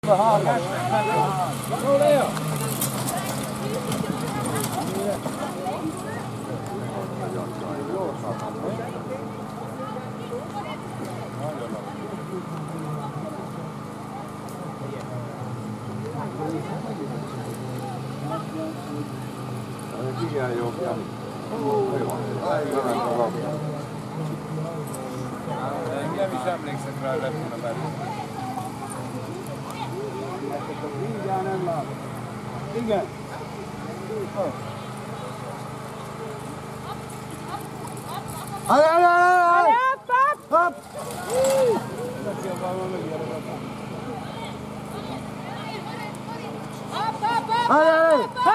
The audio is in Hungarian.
Igen, jó, Jani. Nem is emlékszek rá, hogy lett volna belül. Mindjárt nem lát. Igen. Állj! Hopp! Állj!